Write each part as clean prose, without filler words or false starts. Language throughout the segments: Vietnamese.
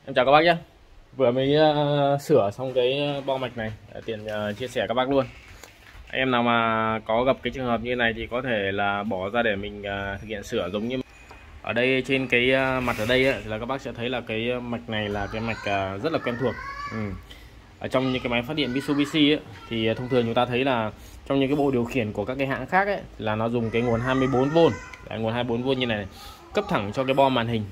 Em chào các bác nhé. Vừa mới sửa xong cái bo mạch này, tiện chia sẻ các bác luôn. Em nào mà có gặp cái trường hợp như này thì có thể là bỏ ra để mình thực hiện sửa giống như ở đây trên cái mặt ở đây ấy, là các bác sẽ thấy là cái mạch này là cái mạch rất là quen thuộc. Ở trong những cái máy phát điện Mitsubishi ấy, thì thông thường chúng ta thấy là trong những cái bộ điều khiển của các cái hãng khác ấy, là nó dùng cái nguồn 24V, nguồn 24V như này, cấp thẳng cho cái bo màn hình,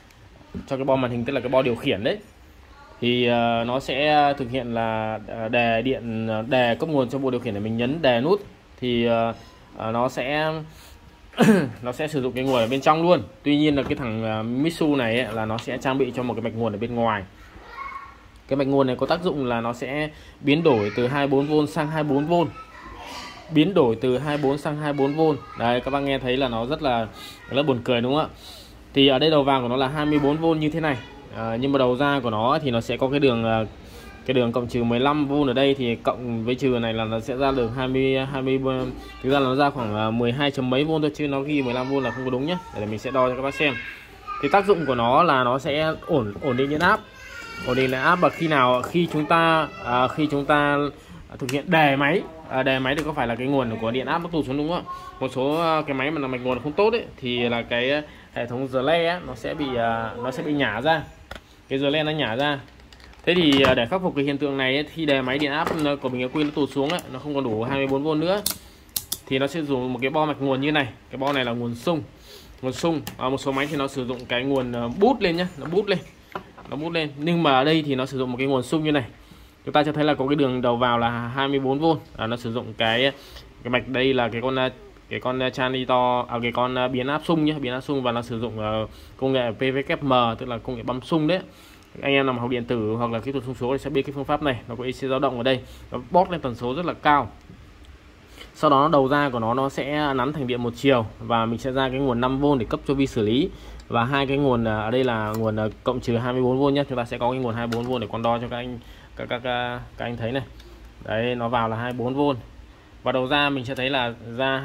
tức là cái bo điều khiển đấy. Thì nó sẽ thực hiện là đè điện, đè cấp nguồn cho bộ điều khiển để mình nhấn đè nút thì nó sẽ nó sẽ sử dụng cái nguồn ở bên trong luôn. Tuy nhiên là cái thằng Mitsu này ấy, là nó sẽ trang bị cho một cái mạch nguồn ở bên ngoài. Cái mạch nguồn này có tác dụng là nó sẽ biến đổi từ 24V sang 24V, biến đổi từ 24 sang 24V. Đấy, các bác nghe thấy là nó rất là buồn cười đúng không ạ? Thì ở đây đầu vào của nó là 24V như thế này, nhưng mà đầu ra của nó thì nó sẽ có cái đường cộng trừ 15V ở đây, thì cộng với trừ này là nó sẽ ra được 20 thực ra là nó ra khoảng 12 chấm mấy V thôi, chứ nó ghi 15V là không có đúng nhé. Để mình sẽ đo cho các bác xem. Thì tác dụng của nó là nó sẽ ổn định điện áp, và khi chúng ta thực hiện đề máy, thì có phải là cái nguồn của điện áp nó tụt xuống đúng không ạ? Một số cái máy mà là mạch nguồn không tốt ấy, thì là cái hệ thống relay ấy, nó sẽ bị nhả ra, cái relay nó nhả ra. Thế thì để khắc phục cái hiện tượng này ấy, khi đề máy điện áp của mình nó tụt xuống ấy, nó không còn đủ 24V nữa, thì nó sẽ dùng một cái bo mạch nguồn như này. Cái bo này là nguồn sung. Một số máy thì nó sử dụng cái nguồn bút lên nhá, nó bút lên, nhưng mà ở đây thì nó sử dụng một cái nguồn sung như này. Chúng ta cho thấy là có cái đường đầu vào là 24V, nó sử dụng cái mạch đây là cái con channel, cái con biến áp sung nhé, và nó sử dụng công nghệ PWM, tức là công nghệ bấm sung đấy. Anh em nào mà học điện tử hoặc là kỹ thuật xung số thì sẽ biết cái phương pháp này. Nó có AC dao động ở đây, nó bóp lên tần số rất là cao. Sau đó đầu ra của nó sẽ nắn thành điện một chiều, và mình sẽ ra cái nguồn 5V để cấp cho vi xử lý, và hai cái nguồn ở đây là nguồn cộng trừ 24V nhé. Chúng ta sẽ có cái nguồn 24V để con đo cho các anh thấy này. Đấy, nó vào là 24V, và đầu ra mình sẽ thấy là ra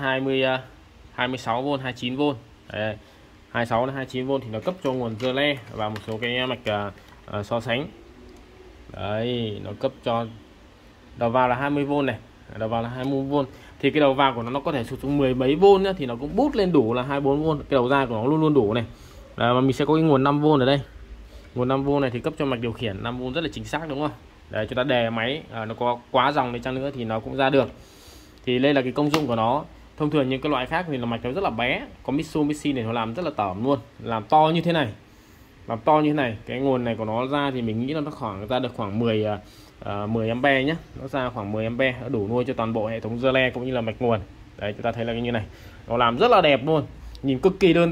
26V, 29V. Đấy, 26 đến 29V thì nó cấp cho nguồn relay và một số cái mạch so sánh. Đấy, nó cấp cho đầu vào là 20V này, đầu vào là 20V. Thì cái đầu vào của nó có thể sụt xuống 10 mấy V nữa, thì nó cũng bút lên đủ là 24V. Cái đầu ra của nó luôn luôn đủ này. Và mình sẽ có cái nguồn 5V ở đây. Nguồn 5V này thì cấp cho mạch điều khiển 5V rất là chính xác đúng không? Để chúng ta đề máy nó có quá dòng đi chăng nữa thì nó cũng ra được. Thì đây là cái công dụng của nó. Thông thường những cái loại khác thì là mạch nó rất là bé, có Mitsubishi này nó làm rất là tởm luôn, làm to như thế này, cái nguồn này của nó ra thì mình nghĩ là nó ra được khoảng 10 A nhé, nó ra khoảng 10 A, nó đủ nuôi cho toàn bộ hệ thống relay cũng như là mạch nguồn. Đấy, chúng ta thấy là cái như này, nó làm rất là đẹp luôn, nhìn cực kỳ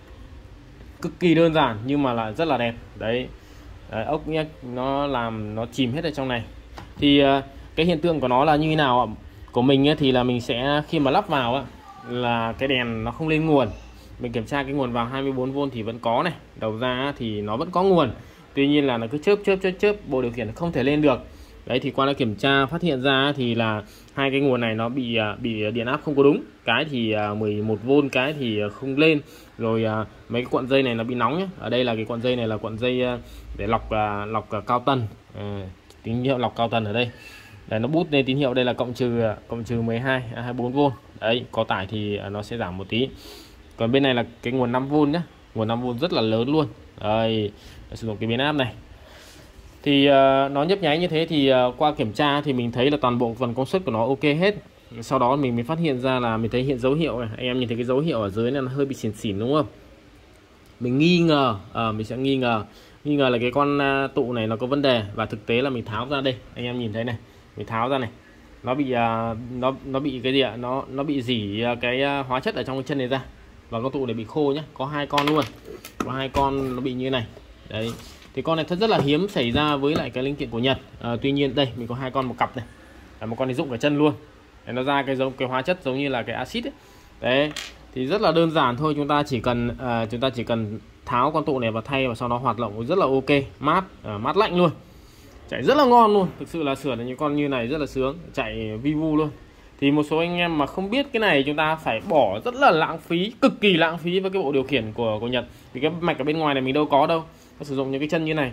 đơn giản nhưng mà là rất là đẹp. Đấy, ốc nhé, nó chìm hết ở trong này. Thì cái hiện tượng của nó là như thế nào ạ? Của mình ấy, thì là mình sẽ khi mà lắp vào ấy, là cái đèn nó không lên nguồn. Mình kiểm tra cái nguồn vào 24V thì vẫn có này, đầu ra thì nó vẫn có nguồn, tuy nhiên là nó cứ chớp, bộ điều khiển không thể lên được. Đấy, thì qua kiểm tra phát hiện ra thì là hai cái nguồn này nó bị điện áp không có đúng, cái thì 11V, cái thì không lên. Rồi mấy cái cuộn dây này nó bị nóng nhé. Ở đây là cái cuộn dây này là cuộn dây để lọc cao tần, tín hiệu lọc cao tần ở đây. Đấy, nó bút lên tín hiệu đây là cộng trừ 12 24V. Đấy, có tải thì nó sẽ giảm một tí. Còn bên này là cái nguồn 5V nhé, nguồn 5V rất là lớn luôn. Đây, sử dụng cái biến áp này thì nó nhấp nháy như thế, thì qua kiểm tra thì mình thấy là toàn bộ phần công suất của nó ok hết. Sau đó mình mới phát hiện ra là mình thấy hiện dấu hiệu này, anh em nhìn thấy cái dấu hiệu ở dưới này nó hơi bị xỉn đúng không? Mình nghi ngờ, mình sẽ nghi ngờ là cái con tụ này nó có vấn đề, và thực tế là mình tháo ra đây, anh em nhìn thấy này, mình tháo ra này, nó bị cái gì ạ? Nó bị rỉ cái hóa chất ở trong cái chân này ra, và con tụ này bị khô nhé, có hai con luôn, có hai con nó bị như này. Đấy, thì con này rất là hiếm xảy ra với lại cái linh kiện của Nhật. Tuy nhiên đây mình có hai con một cặp này, một con này rụng cả chân luôn. Đấy, nó ra cái hóa chất giống như là cái axit ấy. Đấy, thì rất là đơn giản thôi, chúng ta chỉ cần tháo con tụ này và thay, và sau đó hoạt động rất là ok, mát lạnh luôn, chạy rất là ngon luôn. Thực sự là sửa là những con như này rất là sướng, chạy vi vu luôn. Thì một số anh em mà không biết cái này, chúng ta phải bỏ rất là lãng phí, cực kỳ lãng phí với cái bộ điều khiển của Nhật. Thì cái mạch ở bên ngoài này mình đâu có đâu, nó sử dụng những cái chân như này.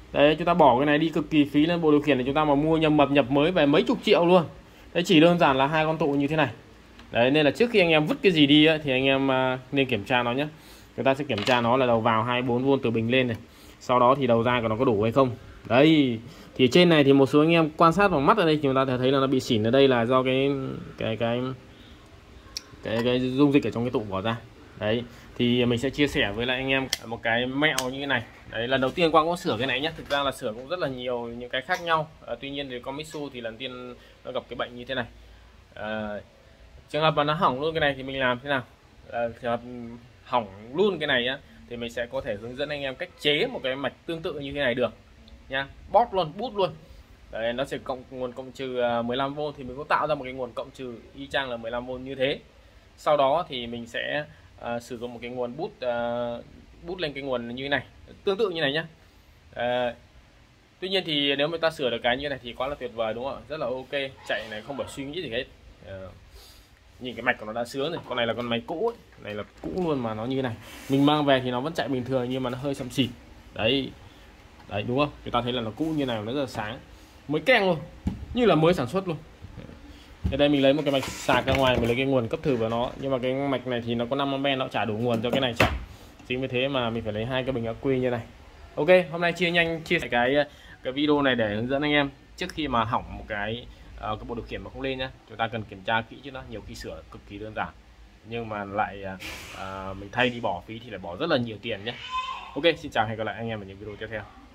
Đấy, chúng ta bỏ cái này đi cực kỳ phí lên bộ điều khiển thì chúng ta mà mua nhầm nhập mới về mấy chục triệu luôn. Đấy, chỉ đơn giản là hai con tụ như thế này. Đấy, nên là trước khi anh em vứt cái gì đi ấy, thì anh em nên kiểm tra nó nhé. Chúng ta sẽ kiểm tra nó là đầu vào 24V từ bình lên này, sau đó thì đầu ra của nó có đủ hay không. Đấy, thì trên này thì một số anh em quan sát bằng mắt ở đây chúng ta thấy là nó bị xỉn ở đây là do cái dung dịch ở trong cái tụ bỏ ra. Đấy, thì mình sẽ chia sẻ với lại anh em một cái mẹo như thế này. Đấy, lần đầu tiên Quang có sửa cái này nhé. Thực ra là sửa cũng rất là nhiều những cái khác nhau. Tuy nhiên thì con Mitsu thì lần tiên nó gặp cái bệnh như thế này. Trường hợp mà nó hỏng luôn cái này thì mình làm thế nào? Trường hợp hỏng luôn cái này á thì mình sẽ có thể hướng dẫn anh em cách chế một cái mạch tương tự như thế này được nha. Bóp luôn, bút luôn. Đấy, nó sẽ nguồn cộng trừ 15V thì mình có tạo ra một cái nguồn cộng trừ y chang là 15V như thế. Sau đó thì mình sẽ sử dụng một cái nguồn bút lên cái nguồn như thế này, tương tự như này nhá. Tuy nhiên thì nếu mà ta sửa được cái như này thì quá là tuyệt vời, đúng không ạ? Rất là ok, chạy này không phải suy nghĩ gì hết. Nhìn cái mạch của nó đã sướng rồi. Con này là con máy cũ ấy. Này là cũ luôn mà nó như này. Mình mang về thì nó vẫn chạy bình thường nhưng mà nó hơi xăm xịt. Đấy. Đấy, đúng không? Chúng ta thấy là nó cũ như này, nó rất là sáng, mới keng luôn, như là mới sản xuất luôn. Ở đây mình lấy một cái mạch sạc ra ngoài, mình lấy cái nguồn cấp thử vào nó, nhưng mà cái mạch này thì nó có 5A, nó chả đủ nguồn cho cái này chạy. Chính vì thế mà mình phải lấy hai cái bình ắc quy như này. Ok, hôm nay chia sẻ cái video này để hướng dẫn anh em trước khi mà hỏng một cái bộ điều khiển mà không lên nhá, chúng ta cần kiểm tra kỹ chứ nó nhiều khi sửa cực kỳ đơn giản nhưng mà lại mình thay đi bỏ phí thì lại bỏ rất là nhiều tiền nhé. Ok, xin chào, hẹn gặp lại anh em ở những video tiếp theo.